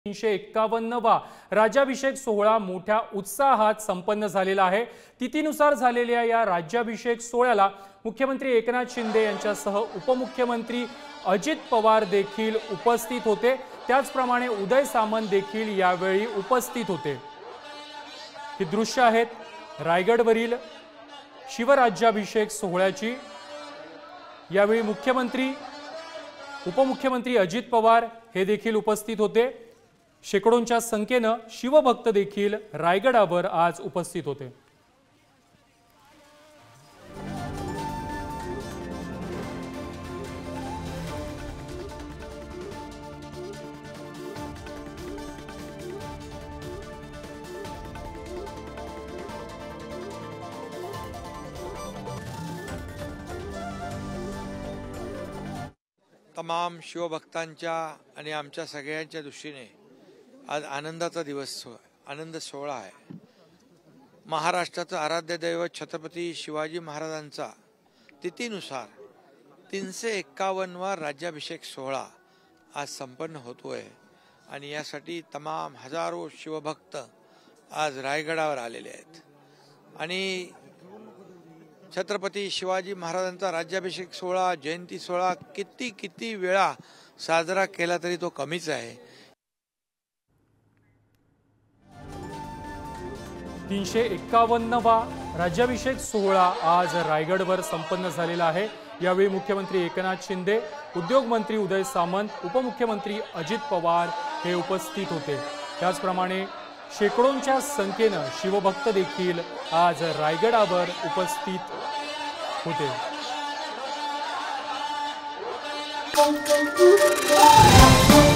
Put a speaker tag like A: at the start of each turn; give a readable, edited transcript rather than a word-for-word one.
A: 351वा राज्याभिषेक सोहळा मोठ्या उत्साहात संपन्न झालेला आहे। तिथीनुसार झालेल्या या राज्याभिषेक सोहळ्याला मुख्यमंत्री एकनाथ शिंदे यांच्यासह उपमुख्यमंत्री अजित पवार देखील उपस्थित होते। त्याचप्रमाणे उदय सामंत देखील यावेळी उपस्थित होते। ही दृश्य आहेत रायगडवरील शिवराज्याभिषेक सोहळ्याची। यावेळी मुख्यमंत्री उपमुख्यमंत्री अजित पवार हे देखील उपस्थित होते। शेकडोंच्या संख्येने शिवभक्त देखील रायगडावर आज उपस्थित होते।
B: तमाम शिवभक्तांच्या आणि आमच्या सगळ्यांच्या दृष्टीने आज आनंदाचा दिवस आनंद सोहळा आहे। महाराष्ट्राचं आराध्य दैवत छत्रपती शिवाजी महाराजांचा तिथीनुसार 351वा राज्याभिषेक सोहळा आज संपन्न होतोय आणि यासाठी तमाम हजारो शिवभक्त आज रायगडावर आलेले आहेत आणि छत्रपती शिवाजी महाराजांचा राज्याभिषेक सोहळा जयंती सोहळा किती वेळा साजरा केला तरी तो कमीच आहे।
A: 351वा राज्याभिषेक सोहळा आज रायगडवर संपन्न झालेला आहे। यावेळी मुख्यमंत्री एकनाथ शिंदे, उद्योग मंत्री उदय सामंत, उपमुख्यमंत्री अजित पवार हे उपस्थित होते। त्याचप्रमाणे शेकडोंच्या संख्येने शिवभक्त देखील आज रायगडावर उपस्थित होते।